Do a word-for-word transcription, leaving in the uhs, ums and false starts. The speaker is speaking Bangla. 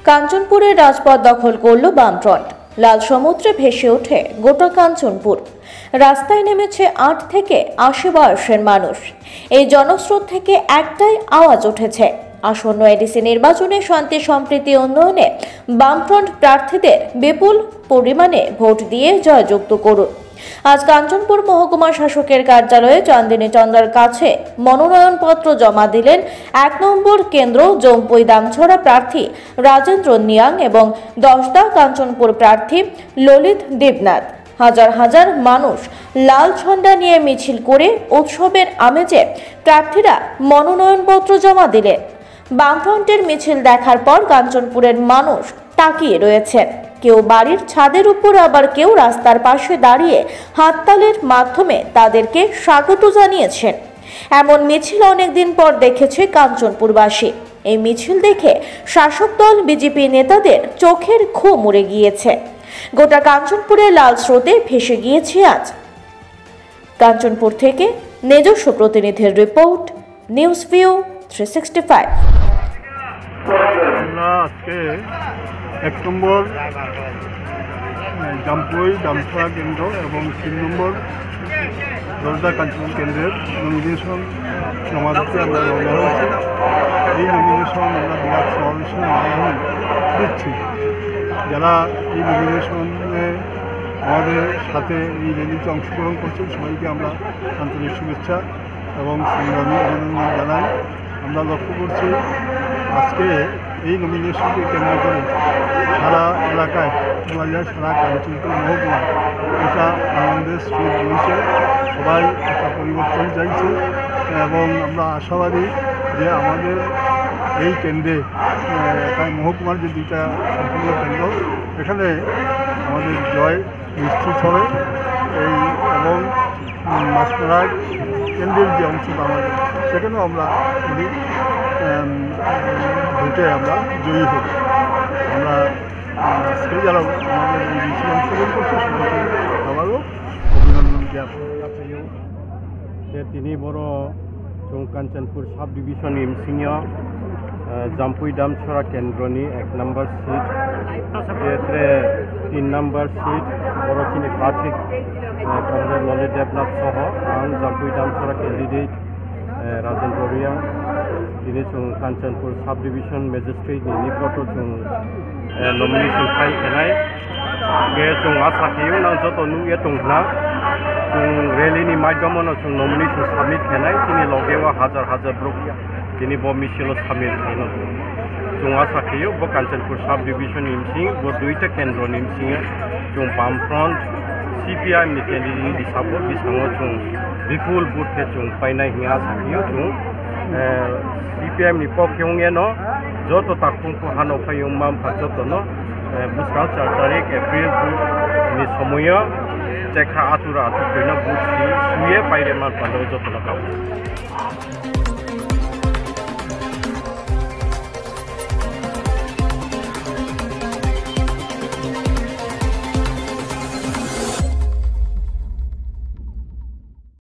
কাঞ্চনপুরের রাজপথ দখল করল বামফ্রন্ট। লাল সমুদ্রে ভেসে ওঠে গোটা কাঞ্চনপুর। রাস্তায় নেমেছে আট থেকে আশি বয়সের মানুষ। এই জনস্রোত থেকে একটাই আওয়াজ উঠেছে, আসন্ন এডিসি নির্বাচনে শান্তি সম্প্রীতি উন্নয়নে বামফ্রন্ট প্রার্থীদের বিপুল পরিমাণে ভোট দিয়ে জয়যুক্ত করুন। আজ কাঞ্চনপুর মহকুমা শাসকের কার্যালয়ে চান্দিনী চন্দার কাছে মনোনয়নপত্র জমা দিলেন এক নম্বর কেন্দ্র জম্পুই দামছড়া প্রার্থী রাজেন্দ্র নিয়াং এবং দশদা কাঞ্চনপুর প্রার্থী ললিত দেবনাথ। হাজার হাজার মানুষ লাল ঝান্ডা নিয়ে মিছিল করে উৎসবের আমেজে প্রার্থীরা মনোনয়নপত্র জমা দিলেন। বামফ্রন্টের মিছিল দেখার পর কাঞ্চনপুরের মানুষ তাকিয়ে রয়েছেন। কেউ বাড়ির ছাদের উপর, আবার কেউ রাস্তার পাশে দাঁড়িয়ে হাততালির মাধ্যমে তাদেরকে স্বাগত জানিয়েছেন। এমন মিছিল অনেকদিন পর দেখেছে কাঞ্চনপুরবাসী। এই মিছিল দেখে শাসক দল বিজেপি নেতাদের চোখের ঘুম উড়ে গিয়েছে। গোটা কাঞ্চনপুরে লাল স্রোতে ভেসে গিয়েছে আজ। কাঞ্চনপুর থেকে নিজস্ব প্রতিনিধির report, news view three sixty five. এক নম্বর জাম্পুই দামছড়া কেন্দ্র এবং তিন নম্বর দশদা কাঞ্চন কেন্দ্রের নমিনেশন জমা দিতে আমরা রওনা হয়েছি। এই নমিনেশন আমরা বিরাট সমাবেশের মাধ্যমে দিচ্ছি। যারা এই নমিনেশনে আমাদের সাথে এই র্যালিতে অংশগ্রহণ করছেন সবাইকে আমরা আন্তরিক শুভেচ্ছা এবং সংগ্রামী অভিনন্দন জানাই। আমরা লক্ষ্য করছি আজকে এই নমিনেশনকে কেন্দ্র করে সারা এলাকায় বাজার সারা কাঞ্চনপুর মহকুমায় এটা আনন্দের স্রোত রয়েছে। সবাই একটা পরিবর্তন চাইছে এবং আমরা আশাবাদী যে আমাদের এই কেন্দ্রে মহকুমার যে দুইটা সম্পূর্ণ কেন্দ্র, এখানে আমাদের জয় নিশ্চিত হবে। এই এবং মাছমারা কেন্দ্রের যে অংশটা আমাদের, সেখানেও আমরা ভোটে আমরা জয়ী হব। আমরা আজকে যারা আমাদের এই মিছিলে অংশগ্রহণ করছে সবাইকে আবারও অভিনন্দন জ্ঞাপন জানাইও যে তিনি বড় जों कांचनपुर सब डिविजन इमसिंह जाम्पुई दामछड़ा केंद्रनि एक नम्बर सीट जेत्रे तीन नम्बर सीट बरचिनी प्रार्थी कमरेड ललित देबनाथ सह आं जाम्पुई दामछड़ा कैंडिडेट राजेंद्र रियां दिनै जों कांचनपुर सब डिविजन मेजिस्ट्रेट निफ्राय जों नमिनेशन फाइल खेनाय बे जों आसा खालामो ना जत नुयो दंना जों रैलीनि माध्यमाव जों नमिनेशन साबमिट खेनाय दिनै लगेव हाजार हाजार ब्रक दिनै ब मिছিল साबमिट खेनो जों आसा खालामो ब कांचनपुर सब डिविजन इमसिं ब दुईटा केंद्र इमसिं जों बामफ्रंट सीपीआईएम नि कैंडिडेट हिसाबै बिसाङाव जों विपुल भोट जों पाइनाय होनना आसा खालामो। जों सीपीआईएम नि पक्षनो जत ताकुंखौ हानो फायो माम जतनो बुसका चार तारिख एप्रिल नि समय जेखा आतुरा आतुर भोट सुये पाइरे मान पालो जतनो गाव।